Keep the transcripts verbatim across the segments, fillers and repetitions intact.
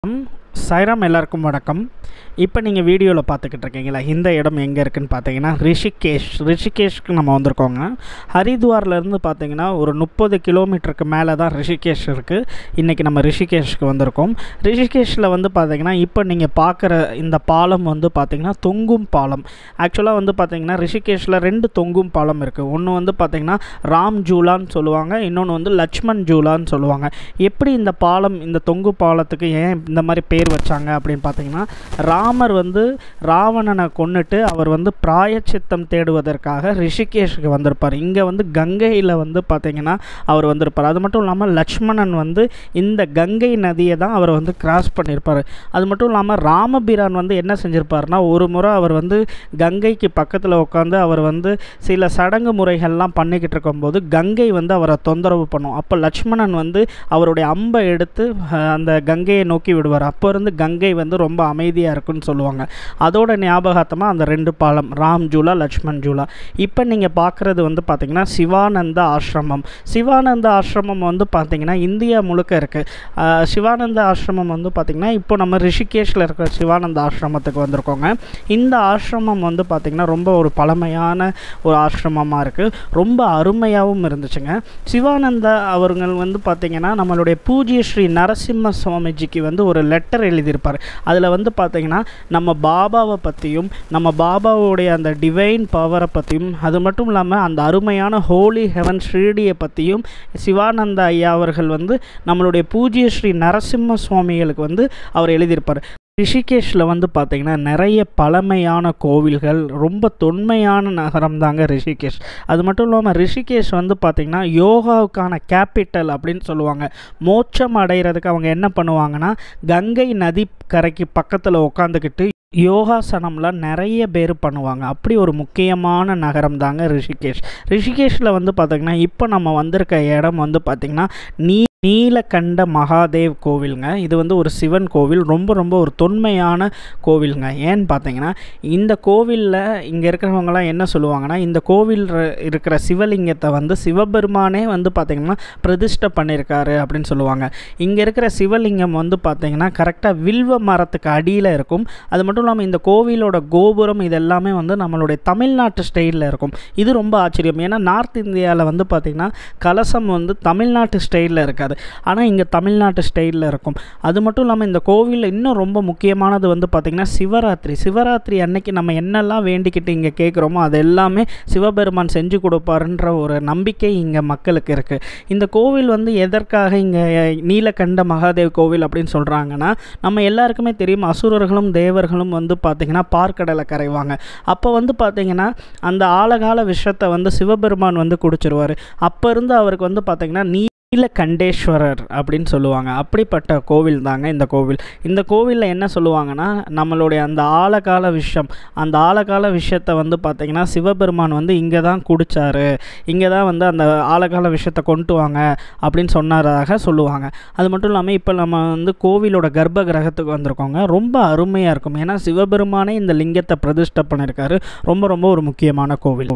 சாய்ராம் எல்லாருக்கும் வணக்கம். இப்போ நீங்கள் வீடியோவில் பார்த்துக்கிட்டு இருக்கீங்களா, இந்த இடம் எங்கே இருக்குதுன்னு பார்த்தீங்கன்னா ரிஷிகேஷ். ரிஷிகேஷ்க்கு நம்ம வந்திருக்கோங்க. ஹரித்வார்லேருந்து பார்த்தீங்கன்னா ஒரு முப்பது கிலோமீட்டருக்கு மேலே தான் ரிஷிகேஷ் இருக்குது. இன்றைக்கி நம்ம ரிஷிகேஷ்க்கு வந்திருக்கோம். ரிஷிகேஷில் வந்து பார்த்திங்கன்னா இப்போ நீங்கள் பார்க்குற இந்த பாலம் வந்து பார்த்திங்கன்னா தொங்கும் பாலம். ஆக்சுவலாக வந்து பார்த்திங்கன்னா ரிஷிகேஷில் ரெண்டு தொங்கும் பாலம் இருக்குது. ஒன்று வந்து பார்த்திங்கன்னா ராம் ஜூலான்னு சொல்லுவாங்க, இன்னொன்று வந்து லட்சுமண் ஜூலான்னு சொல்லுவாங்க. எப்படி இந்த பாலம், இந்த தொங்கு பாலத்துக்கு ஏன் இந்த மாதிரி பேர் வச்சாங்க அப்படின்னு பார்த்தீங்கன்னா, ராமர் வந்து ராவணனை கொன்னுட்டு அவர் வந்து பிராயச்சித்தம் தேடுவதற்காக ரிஷிகேஷுக்கு வந்திருப்பார். இங்கே வந்து கங்கையில் வந்து பார்த்திங்கன்னா அவர் வந்திருப்பார். அது மட்டும் இல்லாமல் லக்ஷ்மணன் வந்து இந்த கங்கை நதியை தான் அவர் வந்து கிராஸ் பண்ணியிருப்பார். அது மட்டும் இல்லாமல் ராமபிரான் வந்து என்ன செஞ்சிருப்பார்னா, ஒரு முறை அவர் வந்து கங்கைக்கு பக்கத்தில் உட்காந்து அவர் வந்து சில சடங்கு முறைகள்லாம் பண்ணிக்கிட்டு இருக்கும்போது கங்கை வந்து அவரை தொந்தரவு பண்ணும். அப்போ லக்ஷ்மணன் வந்து அவருடைய அம்பை எடுத்து அந்த கங்கையை நோக்கி விடுவார். அப்போ இருந்து கங்கை வந்து ரொம்ப அமைதியாக இருக்குன்னு சொல்லுவாங்க. அதோட ஞாபகார்த்தமாக அந்த ரெண்டு பாலம், ராம் ஜூலா, லக்ஷ்மண் ஜூலா. இப்போ நீங்கள் பார்க்குறது வந்து பார்த்திங்கன்னா சிவானந்த ஆசிரமம். சிவானந்த ஆசிரமம் வந்து பார்த்திங்கன்னா இந்தியா முழுக்க இருக்குது. சிவானந்த ஆசிரமம் வந்து பார்த்திங்கன்னா இப்போ நம்ம ரிஷிகேஷில் இருக்கிற சிவானந்த ஆசிரமத்துக்கு வந்திருக்கோங்க. இந்த ஆசிரமம் வந்து பார்த்திங்கன்னா ரொம்ப ஒரு பழமையான ஒரு ஆசிரமமாக இருக்குது. ரொம்ப அருமையாகவும் இருந்துச்சுங்க. சிவானந்தா அவர்கள் வந்து பார்த்திங்கன்னா நம்மளுடைய பூஜ்ய ஸ்ரீ நரசிம்ம சுவாமிஜிக்கு வந்து ஒரு லெட்டர் எழுதியிருப்பார். அதில் வந்து பார்த்திங்கன்னா நம்ம பாபாவை பற்றியும் நம்ம பாபாவுடைய அந்த டிவைன் பவரை பற்றியும், அது மட்டும் இல்லாமல் அந்த அருமையான ஹோலி ஹெவன் ஷீரடியை பற்றியும் சிவானந்த ஐயா அவர்கள் வந்து நம்மளுடைய பூஜ்ய ஸ்ரீ நரசிம்ம சுவாமிகளுக்கு வந்து அவர் எழுதியிருப்பார். ரிஷிகேஷில் வந்து பார்த்திங்கன்னா நிறைய பழமையான கோவில்கள், ரொம்ப தொன்மையான நகரம் தாங்க ரிஷிகேஷ். அது மட்டும் இல்லாமல் ரிஷிகேஷ் வந்து பார்த்திங்கன்னா யோகாவுக்கான கேபிட்டல் அப்படின்னு சொல்லுவாங்க. மோட்சம் அடைகிறதுக்கு அவங்க என்ன பண்ணுவாங்கன்னா, கங்கை நதி கரைக்கு பக்கத்தில் உட்காந்துக்கிட்டு யோகாசனம்லாம் நிறைய பேர் பண்ணுவாங்க. அப்படி ஒரு முக்கியமான நகரம் தாங்க ரிஷிகேஷ். ரிஷிகேஷில் வந்து பார்த்திங்கன்னா இப்போ நம்ம வந்திருக்க இடம் வந்து பார்த்திங்கன்னா நீ நீலகண்ட மகாதேவ் கோவிலுங்க. இது வந்து ஒரு சிவன் கோவில், ரொம்ப ரொம்ப ஒரு தொன்மையான கோவிலுங்க. ஏன்னு பார்த்தீங்கன்னா இந்த கோவிலில் இங்கே இருக்கிறவங்களாம் என்ன சொல்லுவாங்கன்னா, இந்த கோவில் இருக்கிற சிவலிங்கத்தை வந்து சிவபெருமானே வந்து பார்த்திங்கன்னா பிரதிஷ்டை பண்ணியிருக்காரு அப்படின்னு சொல்லுவாங்க. இங்கே இருக்கிற சிவலிங்கம் வந்து பார்த்திங்கன்னா கரெக்டாக வில்வ மரத்துக்கு அடியில் இருக்கும். அது மட்டும் இல்லாமல் இந்த கோவிலோட கோபுரம் இதெல்லாமே வந்து நம்மளுடைய தமிழ்நாட்டு ஸ்டைலில் இருக்கும். இது ரொம்ப ஆச்சரியம். ஏன்னா நார்த் இந்தியாவில் வந்து பார்த்திங்கன்னா கலசம் வந்து தமிழ்நாட்டு ஸ்டைலில் இருக்காது, ஆனால் இங்கே தமிழ்நாட்டு ஸ்டைலில் இருக்கும். அது மட்டும் இல்லாமல் இந்த கோவிலில் இன்னும் ரொம்ப முக்கியமானது வந்து பார்த்திங்கன்னா சிவராத்திரி. சிவராத்திரி அன்னைக்கு நம்ம என்னெல்லாம் வேண்டிக்கிட்டு இங்கே கேட்குறோமோ அது எல்லாமே சிவபெருமான் செஞ்சு கொடுப்பாருன்ற ஒரு நம்பிக்கை இங்கே மக்களுக்கு இருக்குது. இந்த கோவில் வந்து எதற்காக இங்கே நீலகண்ட மகாதேவ் கோவில் அப்படின்னு சொல்கிறாங்கன்னா, நம்ம எல்லாருக்குமே தெரியும் அசுரர்களும் தேவர்களும் வந்து பார்த்திங்கன்னா பார்க்கடலை கரைவாங்க. அப்போ வந்து பார்த்திங்கன்னா அந்த ஆழகால விஷத்தை வந்து சிவபெருமான் வந்து குடிச்சிருவார். அப்போ இருந்து அவருக்கு வந்து பார்த்திங்கன்னா நீ நீலகண்டேஸ்வரர் அப்படின்னு சொல்லுவாங்க. அப்படிப்பட்ட கோவில் தாங்க இந்த கோவில். இந்த கோவிலில் என்ன சொல்லுவாங்கன்னா, நம்மளுடைய அந்த ஆழகால விஷயம், அந்த ஆழகால விஷயத்தை வந்து பார்த்திங்கன்னா சிவபெருமான் வந்து இங்கே தான் குடித்தார், இங்கே தான் வந்து அந்த ஆழகால விஷயத்தை கொண்டு வாங்க அப்படின்னு சொன்னதாக சொல்லுவாங்க. அது மட்டும் இல்லாமல் இப்போ நம்ம வந்து கோவிலோட கர்ப்ப கிரகத்துக்கு வந்திருக்கோங்க. ரொம்ப அருமையாக இருக்கும். ஏன்னா சிவபெருமானே இந்த லிங்கத்தை பிரதிஷ்டை பண்ணியிருக்காரு. ரொம்ப ரொம்ப ஒரு முக்கியமான கோவில்.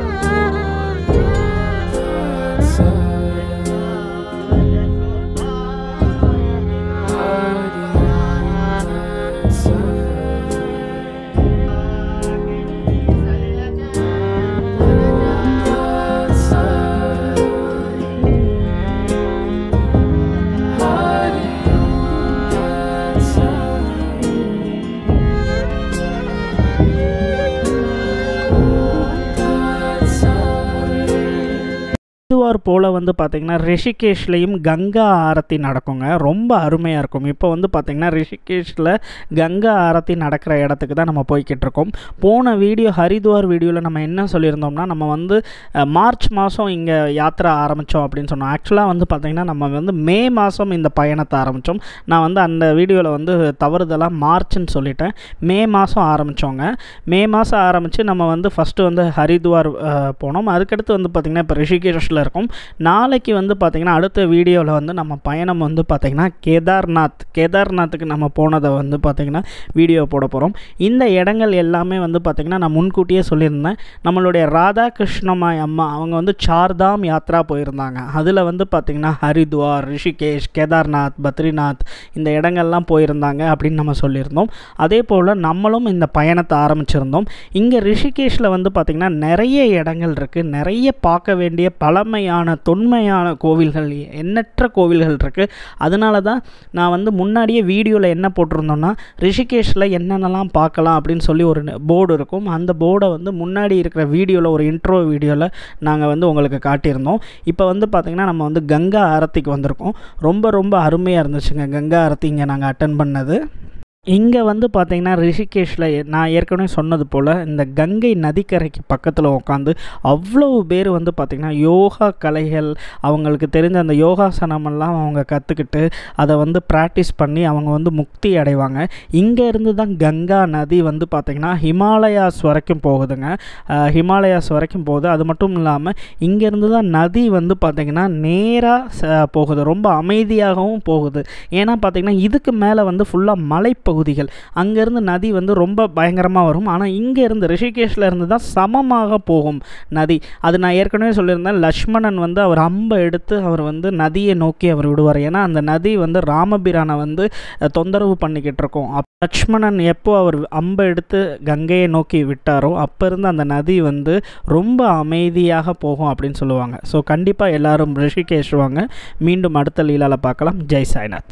ஹரித்வார் போல் வந்து பார்த்திங்கன்னா ரிஷிகேஷ்லேயும் கங்கா ஆரத்தி நடக்குங்க. ரொம்ப அருமையாக இருக்கும். இப்போ வந்து பார்த்திங்கன்னா ரிஷிகேஷில் கங்கா ஆரத்தி நடக்கிற இடத்துக்கு தான் நம்ம போய்கிட்டு இருக்கோம். போன வீடியோ ஹரித்வார் வீடியோவில் நம்ம என்ன சொல்லியிருந்தோம்னா, நம்ம வந்து மார்ச் மாதம் இங்கே யாத்திரை ஆரம்பித்தோம் அப்படின்னு சொன்னோம். ஆக்சுவலாக வந்து பார்த்திங்கன்னா நம்ம வந்து மே மாதம் இந்த பயணத்தை ஆரம்பித்தோம். நான் வந்து அந்த வீடியோவில் வந்து தவறுதலாக மார்ச்னு சொல்லிட்டேன். மே மாதம் ஆரம்பித்தோங்க. மே மாதம் ஆரம்பித்து நம்ம வந்து ஃபஸ்ட்டு வந்து ஹரித்வார் போனோம். அதுக்கடுத்து வந்து பார்த்திங்கன்னா இப்போ ரிஷிகேஷில் இருக்கோம். இருக்கும். நாளைக்கு வந்து பார்த்திங்கன்னா அடுத்த வீடியோவில் வந்து நம்ம பயணம் வந்து பார்த்திங்கன்னா கேதார்நாத் கேதார்நாத்துக்கு நம்ம போனதை வந்து பார்த்திங்கன்னா வீடியோ போட போகிறோம். இந்த இடங்கள் எல்லாமே வந்து பார்த்திங்கன்னா நான் முன்கூட்டியே சொல்லியிருந்தேன். நம்மளுடைய ராதாகிருஷ்ணமாய் அம்மா அவங்க வந்து சார்தாம் யாத்ரா போயிருந்தாங்க. அதில் வந்து பார்த்திங்கன்னா ஹரித்வார், ரிஷிகேஷ், கேதார்நாத், பத்ரிநாத் இந்த இடங்கள்லாம் போயிருந்தாங்க அப்படின்னு நம்ம சொல்லியிருந்தோம். அதே போல் நம்மளும் இந்த பயணத்தை ஆரம்பிச்சிருந்தோம். இங்கே ரிஷிகேஷில் வந்து பார்த்திங்கன்னா நிறைய இடங்கள் இருக்குது. நிறைய பார்க்க வேண்டிய பழமையான தொன்மையான கோவில்கள், எண்ணற்ற கோவில்கள் இருக்குது. அதனால தான் நான் வந்து முன்னாடியே வீடியோவில் என்ன போட்டிருந்தோன்னா ரிஷிகேஷில் என்னென்னலாம் பார்க்கலாம் அப்படின்னு சொல்லி ஒரு போர்டு இருக்கும். அந்த போர்டை வந்து முன்னாடி இருக்கிற வீடியோவில் ஒரு இன்ட்ரோ வீடியோவில் நாங்கள் வந்து உங்களுக்கு காட்டியிருந்தோம். இப்போ வந்து பார்த்திங்கன்னா நம்ம வந்து கங்கா ஆரத்திக்கு வந்திருக்கோம். ரொம்ப ரொம்ப அருமையாக இருந்துச்சுங்க கங்கா ஆரத்தி இங்கே நாங்கள் அட்டன் பண்ணது. இங்கே வந்து பார்த்திங்கன்னா ரிஷிகேஷில் நான் ஏற்கனவே சொன்னது போல் இந்த கங்கை நதிக்கரைக்கு பக்கத்தில் உட்காந்து அவ்வளோ பேர் வந்து பார்த்திங்கன்னா யோகா கலைகள் அவங்களுக்கு தெரிஞ்ச அந்த யோகாசனமெல்லாம் அவங்க கற்றுக்கிட்டு அதை வந்து ப்ராக்டிஸ் பண்ணி அவங்க வந்து முக்தி அடைவாங்க. இங்கே இருந்து தான் கங்கா நதி வந்து பார்த்திங்கன்னா ஹிமாலயாஸ் வரைக்கும் போகுதுங்க. ஹிமாலயாஸ் வரைக்கும் போகுது. அது மட்டும் இல்லாமல் இங்கேருந்து தான் நதி வந்து பார்த்திங்கன்னா நேராக போகுது. ரொம்ப அமைதியாகவும் போகுது. ஏன்னா பார்த்திங்கன்னா இதுக்கு மேலே வந்து ஃபுல்லாக மலைப்பகுதிகள், அங்கேருந்து நதி வந்து ரொம்ப பயங்கரமாக வரும். ஆனால் இங்கே இருந்து ரிஷிகேஷில் இருந்து தான் சமமாக போகும் நதி. அது நான் ஏற்கனவே சொல்லியிருந்தேன். லக்ஷ்மணன் வந்து அவர் அம்பை எடுத்து அவர் வந்து நதியை நோக்கி அவர் விடுவார். ஏன்னா அந்த நதி வந்து ராமபிரானை வந்து தொந்தரவு பண்ணிக்கிட்டு இருக்கோம். அப் லக்ஷ்மணன் எப்போ அவர் அம்பை எடுத்து கங்கையை நோக்கி விட்டாரோ அப்போ இருந்து அந்த நதி வந்து ரொம்ப அமைதியாக போகும் அப்படின்னு சொல்லுவாங்க. ஸோ கண்டிப்பாக எல்லோரும் ரிஷிகேஷ் வாங்க. மீண்டும் அடுத்த லீலாவில் பார்க்கலாம். ஜெய் சாய்நாத்.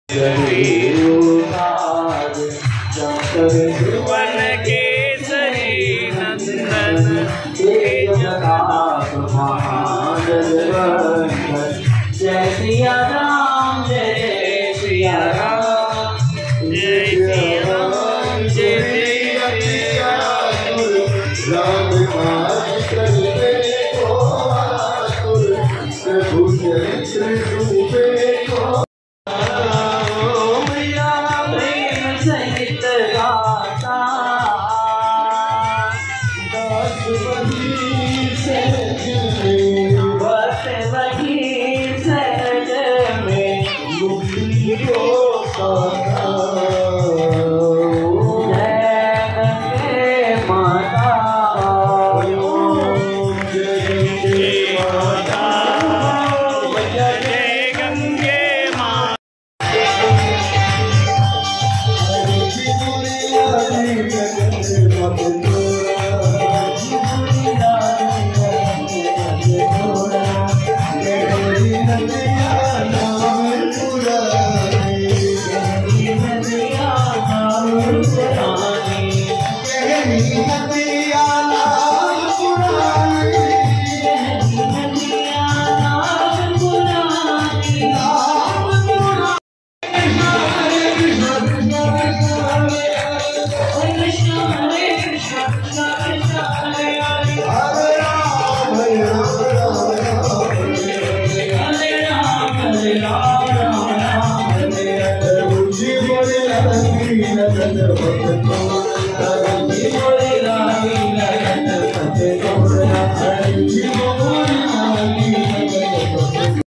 भुवन केसरी नंदन जय जगन्नाथ महाजगवंदन जय सिया राम जय सिया राम जय सिया राम जय सिया राम राम नाम करते को आतुर प्रभु चरित्र रूपे को Thank you.